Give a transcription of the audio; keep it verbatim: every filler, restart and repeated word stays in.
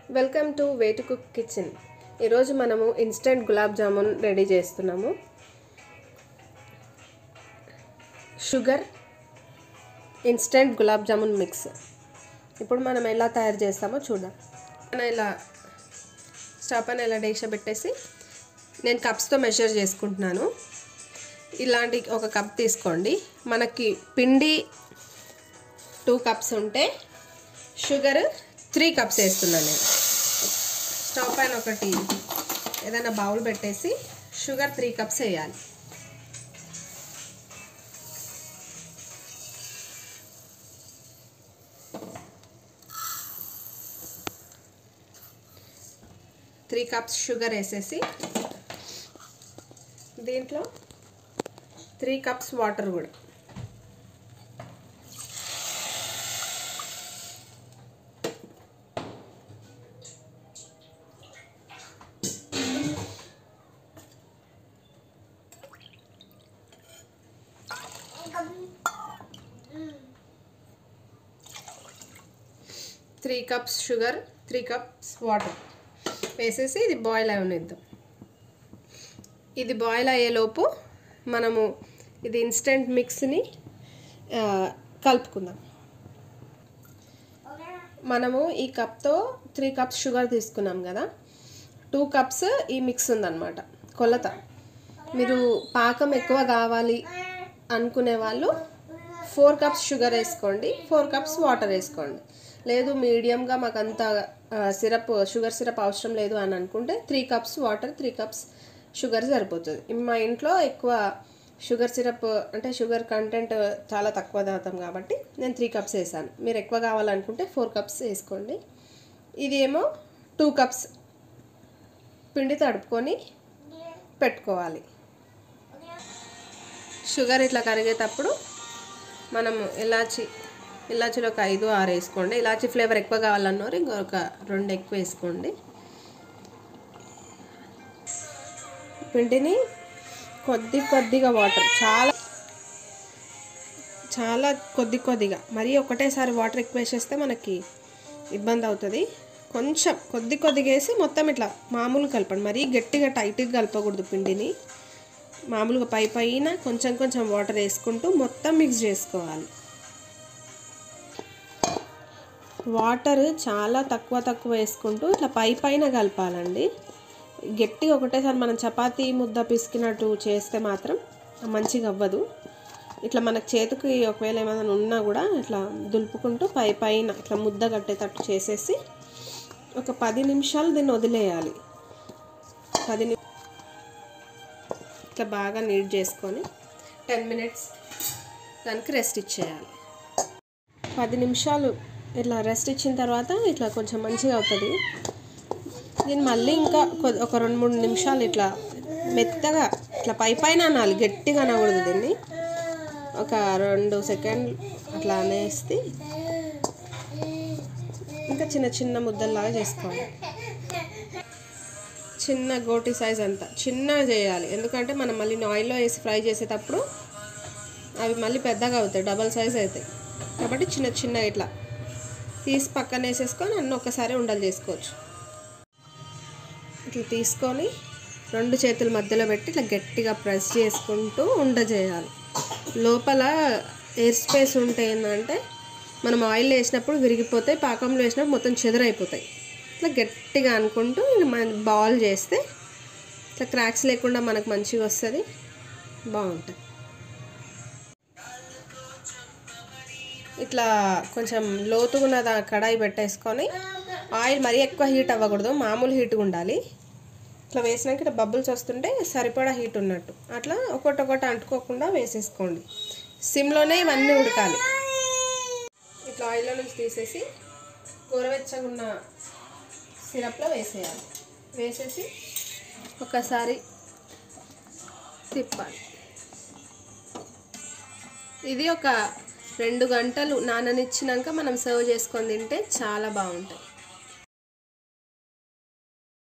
Welcome to way to cook kitchen. ఈరోజు మనము instant gulab jamun ready చేస్తున్నాము. Sugar instant gulab jamun mix. ఇప్పుడు మనం ఎలా తయారు చేస్తామో చూద్దాం. మనం ఇలా స్టవ్ పైన ఇలా డేక్ష పెట్టేసి నేను కప్స్తో మెజర్ చేసుకుంటున్నాను. ఇలాంటి ఒక కప్ తీసుకోండి. మనకి పిండి టూ కప్స్ ఉంటే షుగర్ త్రీ కప్స్ వేస్తున్నాను నేను. స్టవ్ పైన ఒకటి ఏదైనా బౌల్ పెట్టేసి షుగర్ త్రీ కప్స్ వేయాలి. త్రీ కప్స్ షుగర్ వేసేసి దీంట్లో త్రీ కప్స్ వాటర్ కూడా three cups sugar three cups water వేసేసి ఇది బాయిల్ అవనిద్దాం. ఇది బాయిల్ అయ్యేలోపు మనము ఇది ఇన్స్టెంట్ మిక్స్ని కలుపుకుందాం. మనము ఈ కప్తో త్రీ కప్స్ షుగర్ తీసుకున్నాం కదా, టూ కప్స్ ఈ మిక్స్ ఉందన్నమాట కొలత. మీరు పాకం ఎక్కువ కావాలి అనుకునే వాళ్ళు ఫోర్ కప్స్ షుగర్ వేసుకోండి, ఫోర్ కప్స్ వాటర్ వేసుకోండి. లేదు మీడియంగా మాకు అంత సిరప్ షుగర్ సిరప్ అవసరం లేదు అని అనుకుంటే three cups water three cups sugar సరిపోతుంది. మా ఇంట్లో ఎక్కువ షుగర్ సిరప్ అంటే షుగర్ కంటెంట్ చాలా తక్కువ తాగుతాం కాబట్టి నేను త్రీ కప్స్ వేసాను. మీరు ఎక్కువ కావాలనుకుంటే ఫోర్ కప్స్ వేసుకోండి. ఇది ఏమో టూ కప్స్ పిండి తడుపుకొని పెట్టుకోవాలి. షుగర్ ఇట్లా కరిగేటప్పుడు మనము ఇలాచి ఇలాచీలు ఒక ఐదు ఆరు వేసుకోండి. ఇలాచీ ఫ్లేవర్ ఎక్కువ కావాలన్నారు ఇంకొక రెండు ఎక్కువ వేసుకోండి. పిండిని కొద్ది కొద్దిగా వాటర్ చాలా చాలా కొద్ది కొద్దిగా, మరీ ఒకటేసారి వాటర్ ఎక్కువ వేసేస్తే మనకి ఇబ్బంది అవుతుంది. కొంచెం కొద్ది కొద్దిగా వేసి మొత్తం ఇట్లా మామూలు కలపండి. మరీ గట్టిగా టైట్గా కలపకూడదు. పిండిని మామూలుగా పై పైన కొంచెం కొంచెం వాటర్ వేసుకుంటూ మొత్తం మిక్స్ చేసుకోవాలి. వాటర్ చాలా తక్కువ తక్కువ వేసుకుంటూ ఇట్లా పై పైన కలపాలండి. గట్టిగా ఒకటేసారి మనం చపాతీ ముద్ద పిసికినట్టు చేస్తే మాత్రం మంచిగా అవ్వదు. ఇట్లా మనకు చేతికి ఒకవేళ ఏమైనా ఉన్నా కూడా ఇట్లా దులుపుకుంటూ పై పైన ఇట్లా ముద్ద కట్టేటట్టు చేసేసి ఒక పది నిమిషాలు దీన్ని వదిలేయాలి. పది నిమిషాలు ఇట్లా బాగా నీట్ చేసుకొని టెన్ మినిట్స్ దానికి రెస్ట్ ఇచ్చేయాలి. పది నిమిషాలు ఇట్లా రెస్ట్ ఇచ్చిన తర్వాత ఇట్లా కొంచెం మంచిగా అవుతుంది. దీన్ని మళ్ళీ ఇంకా ఒక రెండు మూడు నిమిషాలు ఇట్లా మెత్తగా ఇట్లా పై పైన అనాలి, గట్టిగా అనకూడదు. దీన్ని ఒక రెండు సెకండ్ అట్లా అనేసి ఇంకా చిన్న చిన్న ముద్దల్లాగా చేసుకోవాలి. చిన్న గోటి సైజ్ అంతా చిన్నగా చేయాలి, ఎందుకంటే మనం మళ్ళీ ఆయిల్లో వేసి ఫ్రై చేసేటప్పుడు అవి మళ్ళీ పెద్దగా అవుతాయి, డబల్ సైజ్ అవుతాయి. కాబట్టి చిన్న చిన్న ఇట్లా తీసి పక్కన వేసేసుకొని అన్నీ ఒక్కసారి ఉండలు చేసుకోవచ్చు. ఇట్లా తీసుకొని రెండు చేతుల మధ్యలో పెట్టి ఇట్లా గట్టిగా ప్రెస్ చేసుకుంటూ ఉండ చేయాలి. లోపల ఎయిర్ స్పేస్ ఉంటే ఏంటంటే మనం ఆయిల్ వేసినప్పుడు విరిగిపోతాయి, పాకంలో వేసినప్పుడు మొత్తం చెదరైపోతాయి. ఇట్లా గట్టిగా అనుకుంటూ మన బాల్ చేస్తే ఇట్లా క్రాక్స్ లేకుండా మనకు మంచిగా వస్తుంది, బాగుంటుంది. ఇట్లా కొంచెం లోతుగా దా కడాయి పెట్టేసుకొని ఆయిల్ మరీ ఎక్కువ హీట్ అవ్వకూడదు, మామూలు హీట్గా ఉండాలి. ఇట్లా వేసినాక ఇట్లా బబుల్స్ వస్తుంటే సరిపడా హీట్ ఉన్నట్టు అట్లా ఒకటి ఒకటి అంటుకోకుండా వేసేసుకోండి. సిమ్లోనే ఇవన్నీ ఉడకాలి. ఇట్లా ఆయిల్లో నుంచి తీసేసి గోరువెచ్చగా ఉన్న సిరప్లో వేసేయాలి. వేసేసి ఒకసారి తిప్పాలి. ఇది ఒక రెండు గంటలు నాననిచ్చినాక మనం సర్వ్ చేసుకొని తింటే చాలా బాగుంటుంది.